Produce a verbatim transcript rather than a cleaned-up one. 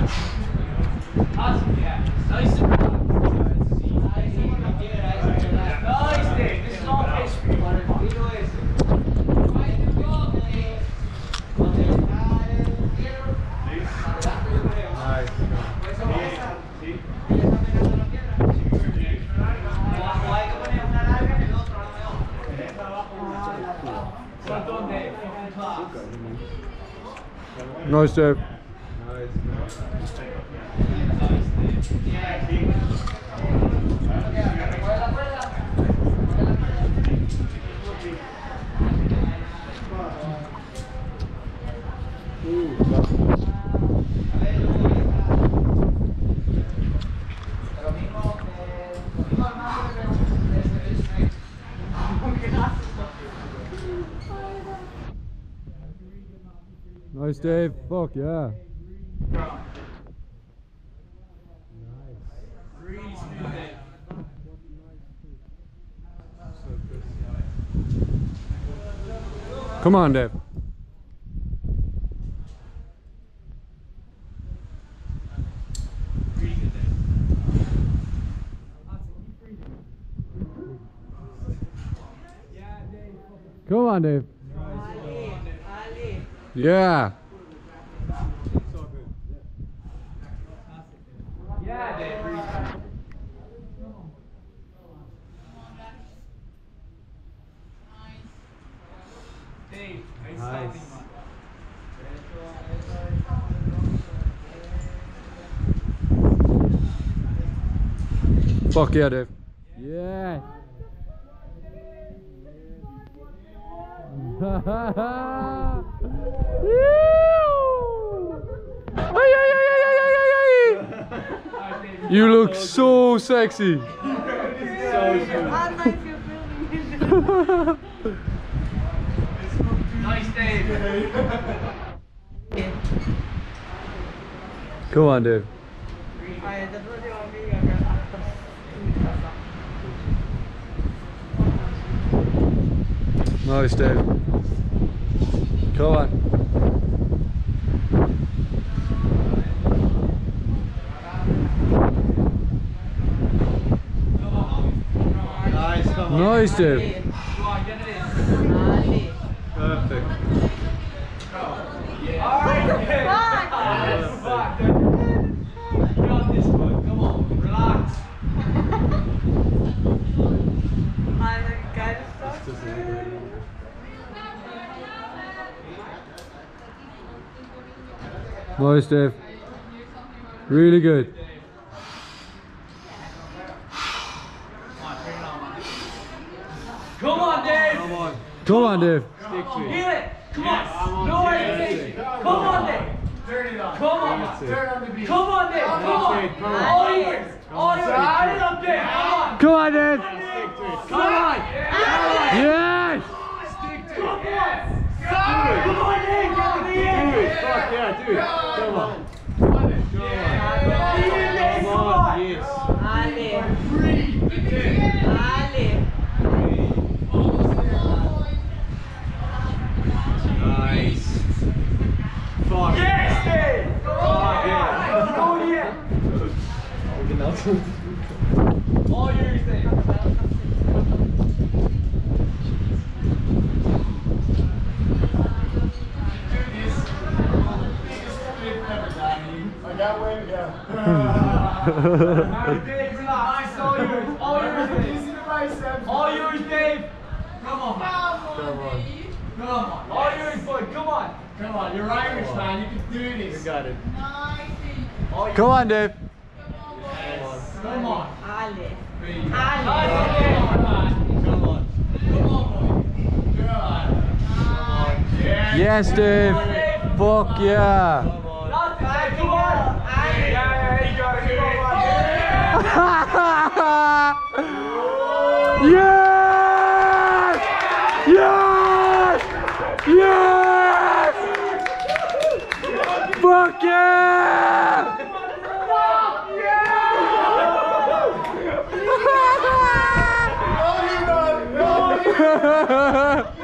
Awesome, yeah. Nice and relaxed. Nice, Dave. This is all fish for you. Nice, Dave. Nice, Dave. Fuck yeah. Come on, Dave. Come on, Dave. Yeah. Yeah, Dave. Dave, nice. Fuck yeah, Dave. Yeah. You look so sexy. Nice, Dave. Come on, Dave. Nice, Dave. Come on. Nice, come on. Nice, Dave. Perfect. Alright, Dave. Fuck. You got this one. Come on, relax. Nice, Dave. Really good. Come on, Dave. Come on. Come on, Dave. Stick to it. Feel it. Come on. No hesitation. Come on, Dave. Turn it on. Come on. Turn on the beat. Come on, Dave. Come on. All yours. All yours. Turn it up, Dave. Come on. Come on, Dave. Stick to it. Come on. Yes. Stick to it. Yes. Come on, Dave. Get to the Do end. it. Fuck yeah, do it. Come on. Come on. Come on. Yes. Nice. Fuck. Yes, Dave. Come on. Yeah. Go here. All yours, Dave. I got one, yeah. Dave, relax. All yours. All yours, Dave. All yours, Dave. Come on, man. Come on. Come on. All yours, bud. Come on. Come on. You're Irish, man. You can do this. You got it. All yours. Come on, Dave. Come on. Ale. Ale. Come on. Come on, boy. Good. Yes, Dave. Fuck yeah. Come on. Come on. Yeah, yeah, you got it. Come on. Yes! Yes! Yes! Fuck yeah! Fuck yeah!